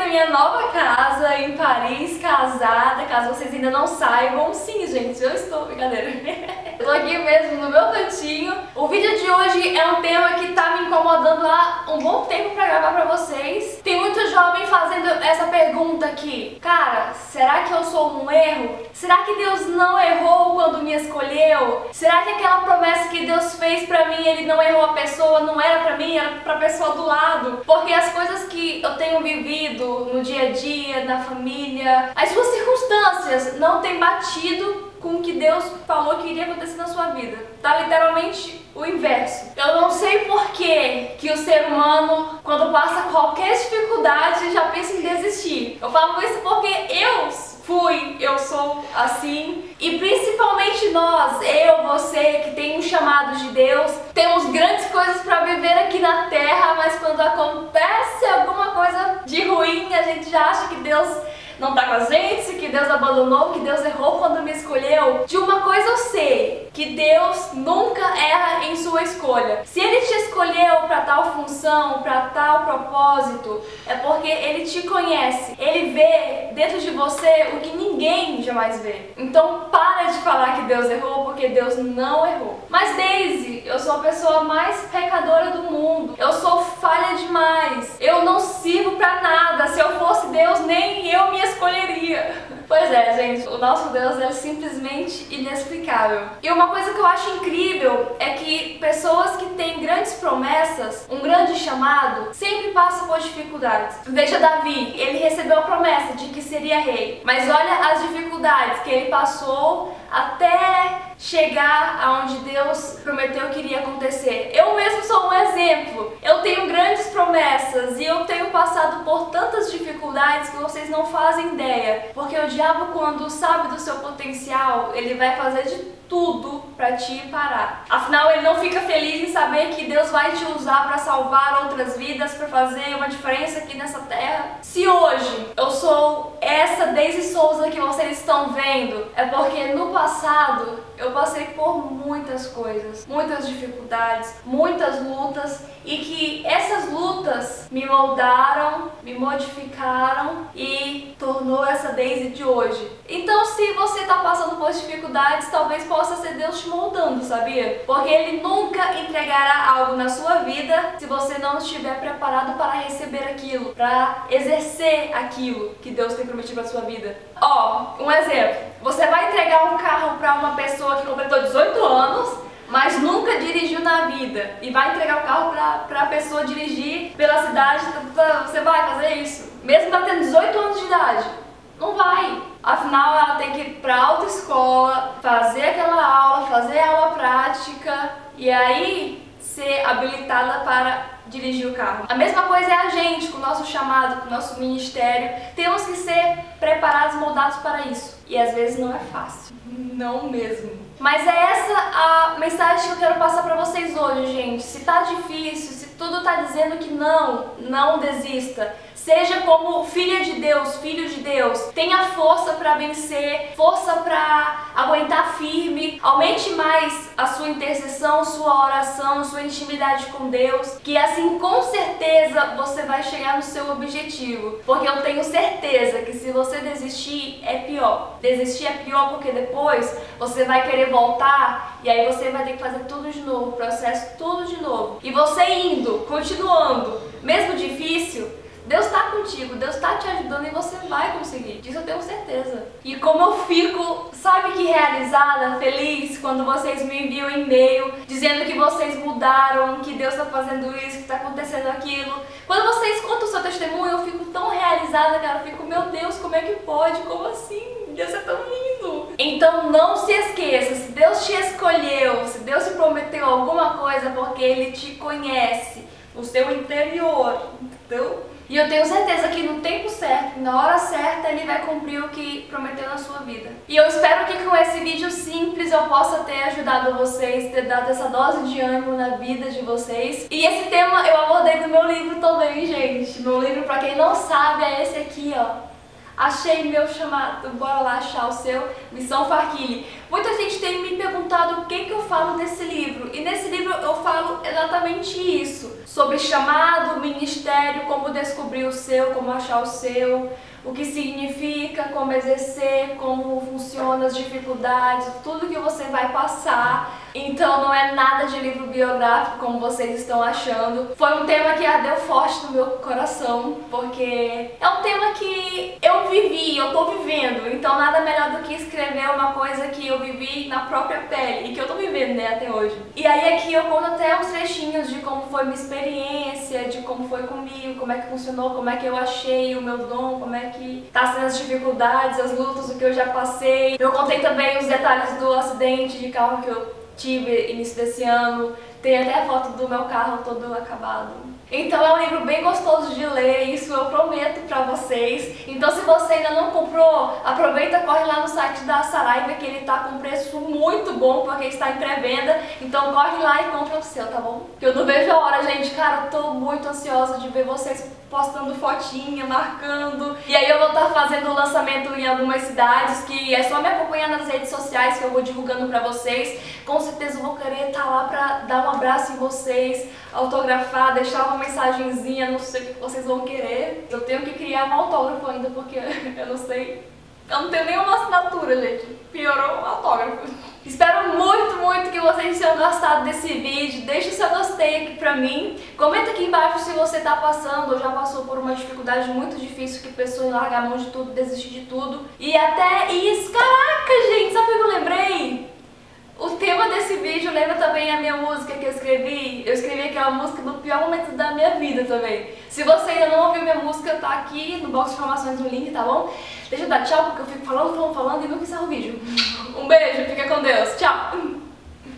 minha nova casa em Paris, casada, caso vocês ainda não saibam. Sim, gente, eu estou, brincadeira. Eu tô aqui mesmo no meu cantinho. O vídeo de hoje é um tema que tá me incomodando há um bom tempo pra gravar pra vocês. Tem muito jovem fazendo essa pergunta aqui. Cara, será que eu sou um erro? Será que Deus não errou quando me escolheu? Será que aquela promessa que Deus fez pra mim, Ele não errou a pessoa, não era pra mim, era pra pessoa do lado? Porque as coisas que eu tenho vivido no dia a dia, na família, as suas circunstâncias não têm batido com o que Deus falou que iria acontecer na sua vida. Tá literalmente o inverso. Eu não sei por que o ser humano, quando passa qualquer dificuldade, já pensa em desistir. Eu falo isso porque eu sou assim. E principalmente nós, eu, você, que tem um chamado de Deus, temos grandes coisas para viver aqui na Terra, mas quando acontece alguma coisa de ruim, a gente já acha que Deus não tá com a gente, que Deus abandonou, que Deus errou quando me escolheu. De uma coisa eu sei, que Deus nunca erra em sua escolha. Se Ele te escolheu para tal função, para tal propósito, é porque Ele te conhece. Ele vê dentro de você o que ninguém jamais vê. Então para de falar que Deus errou, porque Deus não errou. Mas Daisy, eu sou a pessoa mais pecadora do mundo. Eu sou falha demais. Eu não sirvo para nada. Se eu fosse Deus, nem eu me escolheria. Pois é, gente, o nosso Deus é simplesmente inexplicável. E uma coisa que eu acho incrível é que pessoas que têm grandes promessas, um grande chamado, sempre passam por dificuldades. Veja Davi, ele recebeu a promessa de que seria rei, mas olha as dificuldades que ele passou até chegar aonde Deus prometeu que iria acontecer. Eu mesmo sou um exemplo. Eu tenho grandes promessas e eu tenho passado por tantas dificuldades que vocês não fazem ideia. Porque o diabo, quando sabe do seu potencial, ele vai fazer de tudo pra te parar. Afinal, ele não fica feliz em saber que Deus vai te usar pra salvar outras vidas, pra fazer uma diferença aqui nessa terra. Se hoje eu sou essa Daisy Souza que vocês estão vendo, é porque no passado eu passei por muitas coisas, muitas dificuldades, muitas lutas, e que essas lutas me moldaram, me modificaram e tornou essa Daisy de hoje. Então, se você está passando por dificuldades, talvez possa ser Deus te moldando, sabia? Porque Ele nunca entregará algo na sua vida se você não estiver preparado para receber aquilo, para exercer aquilo que Deus tem prometido para sua vida. Ó, um exemplo. Você vai entregar um carro para uma pessoa que completou 18 anos, mas nunca dirigiu na vida, e vai entregar o carro pra pessoa dirigir pela cidade. Você vai fazer isso? Mesmo ela tendo 18 anos de idade? Não vai. Afinal, ela tem que ir pra autoescola, fazer aquela aula, fazer aula prática, e aí ser habilitada para dirigir o carro. A mesma coisa é a gente, com o nosso chamado, com o nosso ministério. Temos que ser preparados, moldados para isso. E às vezes não é fácil. Não mesmo. Mas é essa a mensagem que eu quero passar pra vocês hoje, gente. Se tá difícil, se tudo tá dizendo que não desista. Seja como filha de Deus, filho de Deus. Tenha força para vencer, força para aguentar firme. Aumente mais a sua intercessão, sua oração, sua intimidade com Deus. Que assim, com certeza, você vai chegar no seu objetivo. Porque eu tenho certeza que se você desistir, é pior. Desistir é pior porque depois você vai querer voltar e aí você vai ter que fazer tudo de novo, o processo tudo de novo. E você indo, continuando, mesmo difícil, Deus está contigo, Deus está te ajudando e você vai conseguir. Disso eu tenho certeza. E como eu fico, sabe que realizada, feliz, quando vocês me enviam e-mail dizendo que vocês mudaram, que Deus está fazendo isso, que está acontecendo aquilo. Quando vocês contam o seu testemunho, eu fico tão realizada, cara. Eu fico, meu Deus, como é que pode? Como assim? Deus é tão lindo. Então não se esqueça, se Deus te escolheu, se Deus te prometeu alguma coisa, porque Ele te conhece, o seu interior, entendeu? E eu tenho certeza que no tempo certo, na hora certa, Ele vai cumprir o que prometeu na sua vida. E eu espero que com esse vídeo simples eu possa ter ajudado vocês, ter dado essa dose de ânimo na vida de vocês. E esse tema eu abordei no meu livro também, gente. Meu livro, pra quem não sabe, é esse aqui, ó. achei meu chamado, bora lá achar o seu, Missão Farquille. Muita gente tem me perguntado o que eu falo nesse livro, e nesse livro eu falo exatamente isso, sobre chamado, ministério, como descobrir o seu, como achar o seu, o que significa, como exercer, como funcionam as dificuldades, tudo que você vai passar. Então não é nada de livro biográfico como vocês estão achando. Foi um tema que ardeu forte no meu coração, porque é um tema que eu vivi, eu tô vivendo. Então nada melhor do que escrever uma coisa que eu vivi na própria pele e que eu tô vivendo, né, até hoje. E aí aqui eu conto até uns trechinhos de como foi minha experiência, de como foi comigo, como é que funcionou, como é que eu achei o meu dom, como é que tá sendo as dificuldades, as lutas, o que eu já passei. Eu contei também os detalhes do acidente de carro que eu tive início desse ano, tem até a foto do meu carro todo acabado. Então é um livro bem gostoso de ler, isso eu prometo pra vocês. Então se você ainda não comprou, aproveita, corre lá no site da Saraiva que ele tá com preço muito bom porque está em pré-venda. Então corre lá e compra o seu, tá bom? Que eu não vejo a hora, gente, cara, eu tô muito ansiosa de ver vocês postando fotinha, marcando. E aí eu vou estar fazendo o lançamento em algumas cidades, que é só me acompanhar nas redes sociais que eu vou divulgando pra vocês. Com certeza eu vou querer estar lá pra dar um abraço em vocês, autografar, deixar uma mensagenzinha, não sei o que vocês vão querer. Eu tenho que criar um autógrafo ainda, porque eu não sei. Eu não tenho nenhuma assinatura, gente. Piorou o autógrafo. Espero muito que vocês tenham gostado desse vídeo. Deixa o seu gostei aqui pra mim. Comenta aqui embaixo se você tá passando ou já passou por uma dificuldade muito difícil, que pensou em largar a mão de tudo, desistir de tudo. E até isso. Caraca, gente, sabe o que eu lembrei? O tema desse vídeo lembra também a minha música que eu escrevi. Eu escrevi aquela música do pior momento da minha vida também. Se você ainda não ouviu minha música, tá aqui no box de informações no link, tá bom? Deixa eu dar tchau, porque eu fico falando e nunca encerro o vídeo. Um beijo, fica com Deus. Tchau!